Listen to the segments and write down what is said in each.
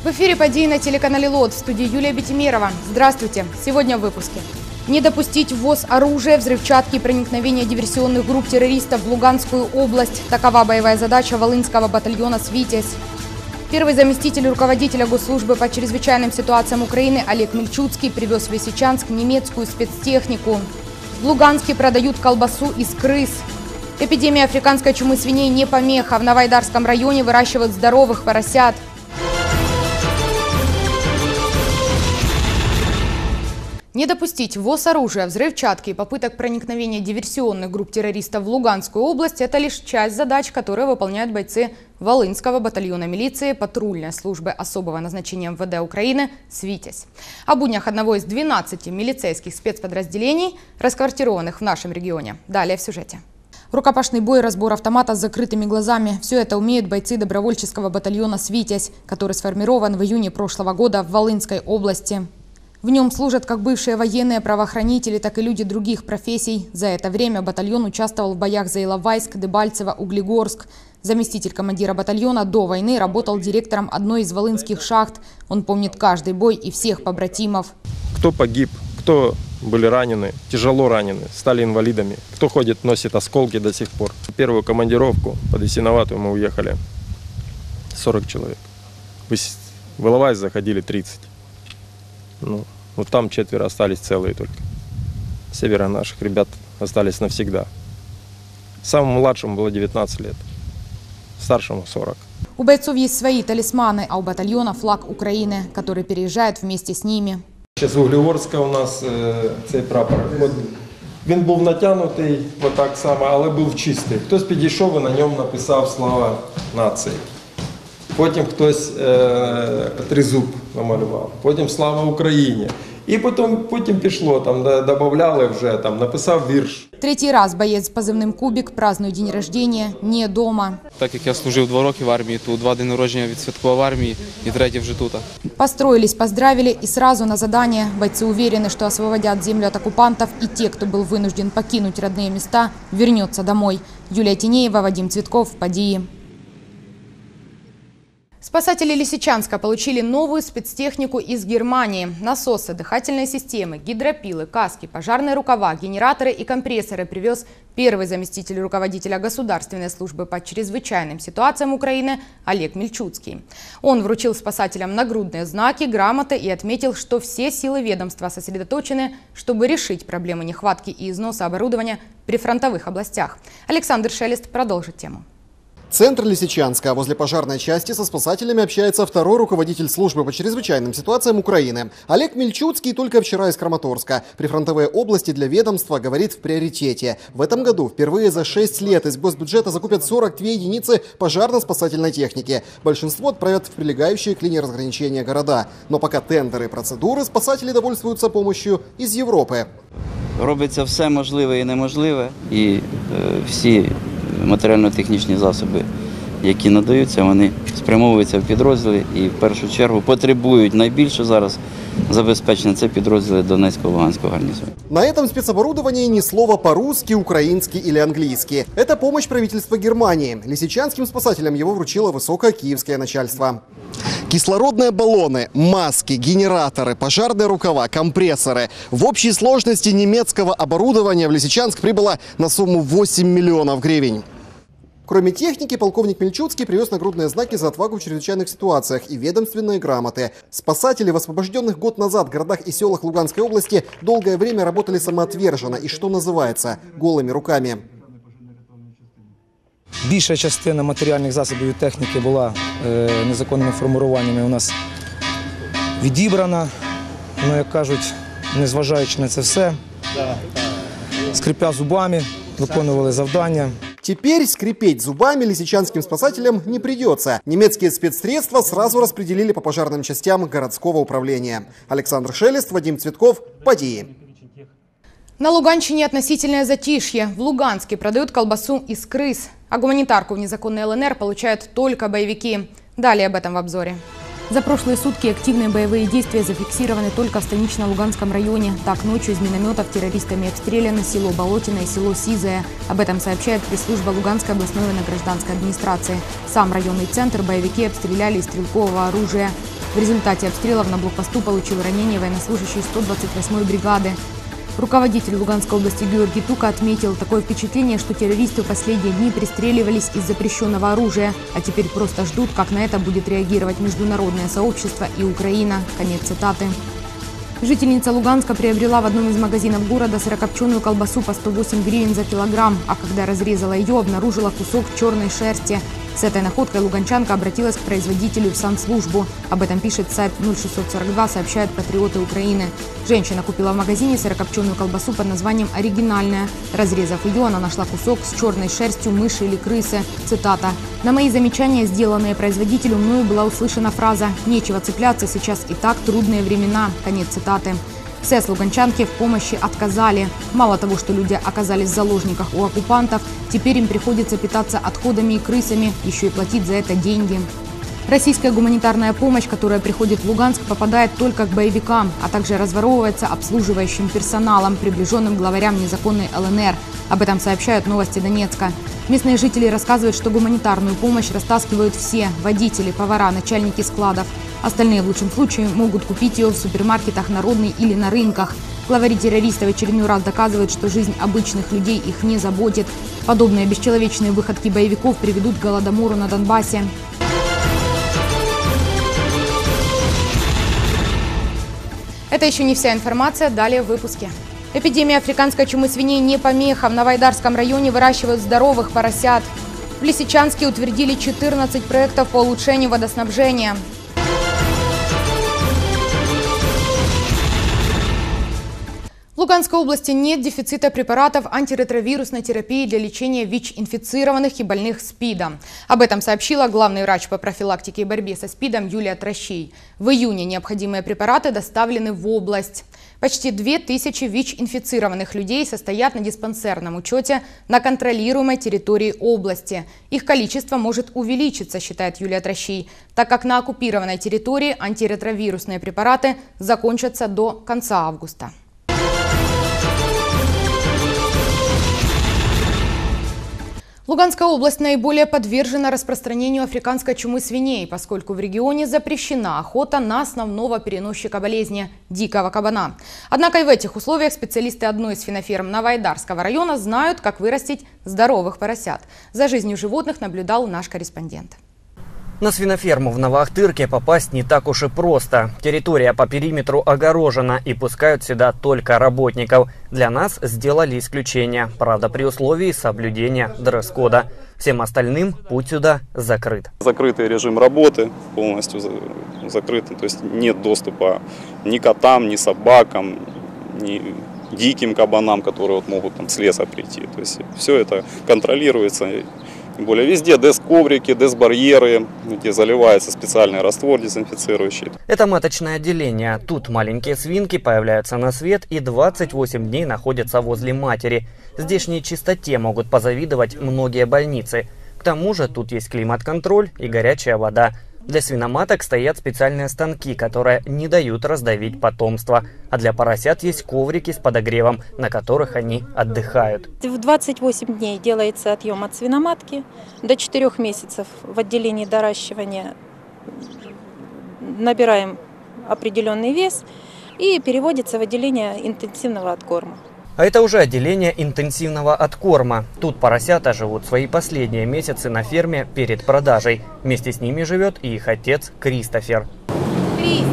В эфире «Подии» на телеканале ЛОТ. В студии Юлия Бетимерова. Здравствуйте. Сегодня в выпуске. Не допустить ввоз оружия, взрывчатки и проникновения диверсионных групп террористов в Луганскую область. Такова боевая задача Волынского батальона «Свитязь». Первый заместитель руководителя Госслужбы по чрезвычайным ситуациям Украины Олег Мильчуцкий привез в Лисичанск немецкую спецтехнику. В Луганске продают колбасу из крыс. Эпидемия африканской чумы свиней не помеха. В Новоайдарском районе выращивают здоровых поросят. Не допустить ввоз оружия, взрывчатки и попыток проникновения диверсионных групп террористов в Луганскую область – это лишь часть задач, которые выполняют бойцы Волынского батальона милиции патрульной службы особого назначения МВД Украины «Свитязь». О буднях одного из 12 милицейских спецподразделений, расквартированных в нашем регионе. Далее в сюжете. Рукопашный бой, разбор автомата с закрытыми глазами – все это умеют бойцы добровольческого батальона «Свитязь», который сформирован в июне прошлого года в Волынской области. В нем служат как бывшие военные, правоохранители, так и люди других профессий. За это время батальон участвовал в боях за Иловайск, Дебальцево, Углегорск. Заместитель командира батальона до войны работал директором одной из волынских шахт. Он помнит каждый бой и всех побратимов. Кто погиб, кто были ранены, тяжело ранены, стали инвалидами. Кто ходит, носит осколки до сих пор. Первую командировку под Ясиноватую мы уехали 40 человек. В Иловайск заходили 30. Вот там 4 остались целые только. Севера наших ребят остались навсегда. Самому младшему было 19 лет, старшему 40. У бойцов есть свои талисманы, а у батальона флаг Украины, который переезжает вместе с ними. Сейчас у Углегорська у нас цей прапор. Він був натягнутий отак само, але був чистий. Хтось підійшов і на ньому написав слава нації. Потім хтось тризуб намалював, потім «Слава Україні». І потім пішло, там додавали вже, там написав вірш. Третій раз боєць з позивним «Кубик» празднує день рождения не дома. Так як я служив 2 роки в армії, то 2 дні народження відсвяткував в армії і 3 вже тут. Построились, поздравили и сразу на задание. Бойцы уверены, что освободят землю от оккупантов, и те, кто был вынужден покинуть родные места, вернется домой. Юлия Тинеева, Вадим Цветков, «Подии». Спасатели Лисичанска получили новую спецтехнику из Германии. Насосы, дыхательные системы, гидропилы, каски, пожарные рукава, генераторы и компрессоры привез первый заместитель руководителя Государственной службы по чрезвычайным ситуациям Украины Олег Мильчуцкий. Он вручил спасателям нагрудные знаки, грамоты и отметил, что все силы ведомства сосредоточены, чтобы решить проблемы нехватки и износа оборудования при фронтовых областях. Александр Шелест продолжит тему. Центр Лисичанска. Возле пожарной части со спасателями общается второй руководитель службы по чрезвычайным ситуациям Украины. Олег Мильчуцкий только вчера из Краматорска. Прифронтовые области для ведомства, говорит, в приоритете. В этом году впервые за 6 лет из госбюджета закупят 42 единицы пожарно-спасательной техники. Большинство отправят в прилегающие к линии разграничения города. Но пока тендеры и процедуры, спасатели довольствуются помощью из Европы. Робиться все можливе і неможливе. І всі матеріально-технічні засоби, які надаються, вони спрямовуються в підрозділи і в першу чергу потребують найбільше зараз забезпечення це підрозділи Донецько-Луганського гарнизона. На этом спецоборудовании ни слова по-русски, украински или английски. Это помощь правительства Германии. Лисичанским спасателям его вручило высокое киевское начальство. Кислородные баллоны, маски, генераторы, пожарные рукава, компрессоры. В общей сложности немецкого оборудования в Лисичанск прибыло на сумму 8 миллионов гривен. Кроме техники, полковник Мильчуцкий привез нагрудные знаки за отвагу в чрезвычайных ситуациях и ведомственные грамоты. Спасатели в освобожденных год назад городах и селах Луганской области долгое время работали самоотверженно и, что называется, голыми руками. Більша частина матеріальних засобів і техніки була незаконними формуваннями у нас відібрана. Ну, як кажуть, незважаючи на це все, скрипя зубами, виконували завдання. Теперь скрипеть зубами лисичанским спасателям не придется. Немецкие спецсредства сразу распределили по пожарным частям городского управления. Александр Шелест, Вадим Цветков, «Подии». На Луганщине относительное затишье. В Луганске продают колбасу из крыс. А гуманитарку в незаконной ЛНР получают только боевики. Далее об этом в обзоре. За прошлые сутки активные боевые действия зафиксированы только в станично-Луганском районе. Так, ночью из минометов террористами обстреляны село Болотино и село Сизое. Об этом сообщает пресс-служба Луганской областной военно-гражданской администрации. Сам районный центр боевики обстреляли из стрелкового оружия. В результате обстрелов на блокпосту получил ранение военнослужащий 128-й бригады. Руководитель Луганской области Георгий Тука отметил такое впечатление, что террористы в последние дни пристреливались из запрещенного оружия, а теперь просто ждут, как на это будет реагировать международное сообщество и Украина. Конец цитаты. Жительница Луганска приобрела в одном из магазинов города сырокопченую колбасу по 108 гривен за килограмм, а когда разрезала ее, обнаружила кусок черной шерсти. С этой находкой луганчанка обратилась к производителю в санслужбу. Об этом пишет сайт 0642, сообщают патриоты Украины. Женщина купила в магазине сырокопченую колбасу под названием «Оригинальная». Разрезав ее, она нашла кусок с черной шерстью мыши или крысы. Цитата. «На мои замечания, сделанные производителю, мною была услышана фраза «Нечего цепляться, сейчас и так трудные времена». Конец цитаты. СЭС луганчанке в помощи отказали. Мало того, что люди оказались в заложниках у оккупантов, теперь им приходится питаться отходами и крысами, еще и платить за это деньги. Российская гуманитарная помощь, которая приходит в Луганск, попадает только к боевикам, а также разворовывается обслуживающим персоналом, приближенным к главарям незаконной ЛНР. Об этом сообщают «Новости Донецка». Местные жители рассказывают, что гуманитарную помощь растаскивают все – водители, повара, начальники складов. Остальные в лучшем случае могут купить ее в супермаркетах «Народный» или на рынках. Главари террористов в очередной раз доказывают, что жизнь обычных людей их не заботит. Подобные бесчеловечные выходки боевиков приведут к голодомору на Донбассе. Это еще не вся информация, далее в выпуске. Эпидемия африканской чумы свиней не помеха. В Новоайдарском районе выращивают здоровых поросят. В Лисичанске утвердили 14 проектов по улучшению водоснабжения. В Луганской области нет дефицита препаратов антиретровирусной терапии для лечения ВИЧ-инфицированных и больных СПИДом. Об этом сообщила главный врач по профилактике и борьбе со СПИДом Юлия Трощей. В июне необходимые препараты доставлены в область. Почти 2000 ВИЧ-инфицированных людей состоят на диспансерном учете на контролируемой территории области. Их количество может увеличиться, считает Юлия Трощей, так как на оккупированной территории антиретровирусные препараты закончатся до конца августа. Луганская область наиболее подвержена распространению африканской чумы свиней, поскольку в регионе запрещена охота на основного переносчика болезни – дикого кабана. Однако и в этих условиях специалисты одной из свиноферм Новоайдарского района знают, как вырастить здоровых поросят. За жизнью животных наблюдал наш корреспондент. На свиноферму в Новоахтырке попасть не так уж и просто. Территория по периметру огорожена и пускают сюда только работников. Для нас сделали исключение, правда при условии соблюдения дресс-кода. Всем остальным путь сюда закрыт. Закрытый режим работы, полностью закрытый, то есть нет доступа ни котам, ни собакам, ни диким кабанам, которые могут с леса прийти. То есть все это контролируется. Тем более везде дез-коврики, дез-барьеры, где заливается специальный раствор дезинфицирующий. Это маточное отделение. Тут маленькие свинки появляются на свет и 28 дней находятся возле матери. Здешней чистоте могут позавидовать многие больницы. К тому же тут есть климат-контроль и горячая вода. Для свиноматок стоят специальные станки, которые не дают раздавить потомство. А для поросят есть коврики с подогревом, на которых они отдыхают. В 28 дней делается отъем от свиноматки. До 4 месяцев в отделении доращивания набираем определенный вес и переводится в отделение интенсивного откорма. А это уже отделение интенсивного откорма. Тут поросята живут свои последние месяцы на ферме перед продажей. Вместе с ними живет и их отец Кристофер. Кристик,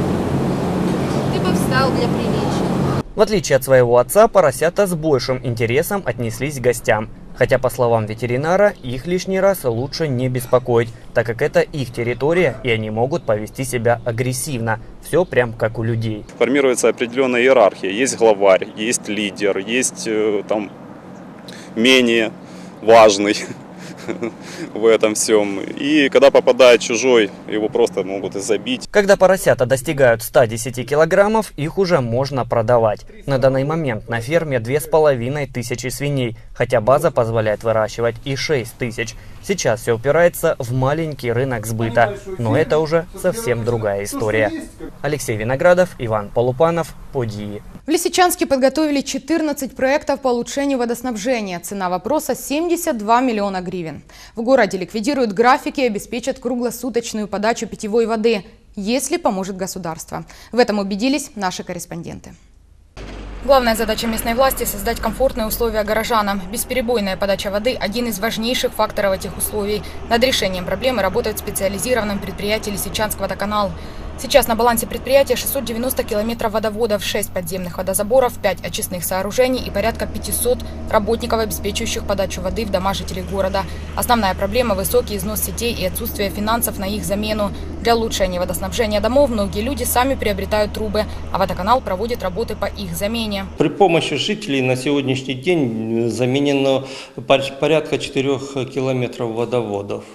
ты бы встал для приличия. В отличие от своего отца, поросята с большим интересом отнеслись к гостям. Хотя, по словам ветеринара, их лишний раз лучше не беспокоить, так как это их территория и они могут повести себя агрессивно. Все прям как у людей. Формируется определенная иерархия. Есть главарь, есть лидер, есть там менее важный в этом всем. И когда попадает чужой, его просто могут и забить. Когда поросята достигают 110 килограммов, их уже можно продавать. На данный момент на ферме 2500 свиней, хотя база позволяет выращивать и 6000. Сейчас все упирается в маленький рынок сбыта. Но это уже совсем другая история. Алексей Виноградов, Иван Полупанов, Подии. В Лисичанске подготовили 14 проектов по улучшению водоснабжения. Цена вопроса – 72 миллиона гривен. В городе ликвидируют графики и обеспечат круглосуточную подачу питьевой воды. если поможет государство. В этом убедились наши корреспонденты. Главная задача местной власти – создать комфортные условия горожанам. Бесперебойная подача воды – один из важнейших факторов этих условий. Над решением проблемы работает в специализированном предприятии «Лисичанск-Водоканал». Сейчас на балансе предприятия 690 километров водоводов, 6 подземных водозаборов, 5 очистных сооружений и порядка 500 работников, обеспечивающих подачу воды в дома жителей города. Основная проблема – высокий износ сетей и отсутствие финансов на их замену. Для улучшения водоснабжения домов многие люди сами приобретают трубы, а водоканал проводит работы по их замене. При помощи жителей на сегодняшний день заменено порядка 4 километров водоводов.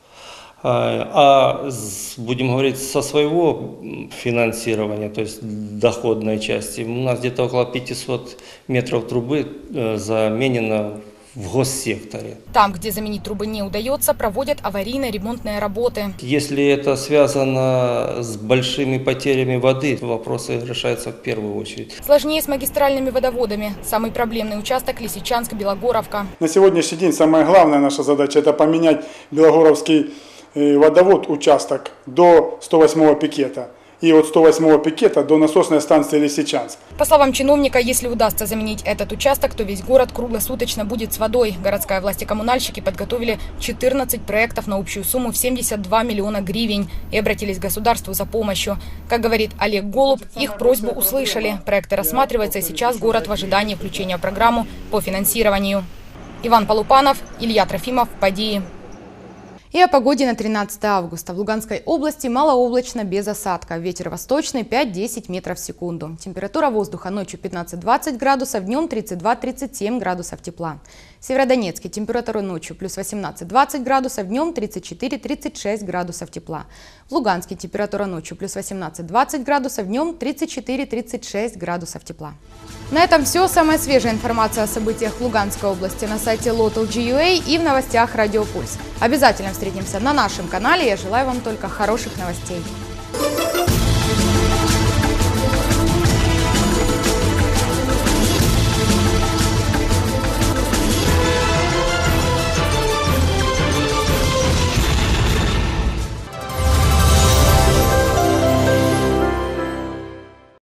А будем говорить, со своего финансирования, то есть доходной части, у нас где-то около 500 метров трубы заменено в госсекторе. Там, где заменить трубы не удается, проводят аварийно-ремонтные работы. Если это связано с большими потерями воды, вопросы решаются в первую очередь. Сложнее с магистральными водоводами. Самый проблемный участок – Лисичанск-Белогоровка. На сегодняшний день самая главная наша задача – это поменять Белогоровский водовод, участок, до 108-го пикета. И от 108-го пикета до насосной станции Лисичанск. По словам чиновника, если удастся заменить этот участок, то весь город круглосуточно будет с водой. Городская власть и коммунальщики подготовили 14 проектов на общую сумму в 72 миллиона гривен и обратились к государству за помощью. Как говорит Олег Голуб, их просьбу услышали. Проекты рассматриваются, и сейчас город в ожидании включения в программу по финансированию. Иван Полупанов, Илья Трофимов, Падии. И о погоде на 13 августа. В Луганской области малооблачно, без осадка. Ветер восточный 5-10 метров в секунду. Температура воздуха ночью 15-20 градусов, днем 32-37 градусов тепла. В Северодонецке температура ночью плюс 18-20 градусов, днем 34-36 градусов тепла. В Луганске температура ночью плюс 18-20 градусов, днем 34-36 градусов тепла. На этом все. Самая свежая информация о событиях в Луганской области на сайте Local.ua и в новостях Радио Пульс. Обязательно встретимся на нашем канале. Я желаю вам только хороших новостей.